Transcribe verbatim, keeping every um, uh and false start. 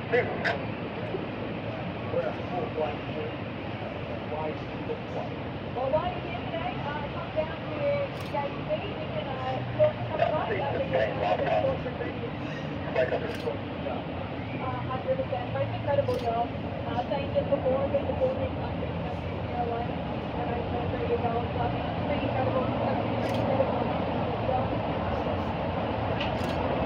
Well, while you're here today, uh, come down to C eighteen. You can uh, come right up to get uh, one hundred percent. Most incredible job. Uh, saying just before, being the fourteenth country to come to Carolina, and I know three years old. So I think it's pretty incredible. Pretty incredible.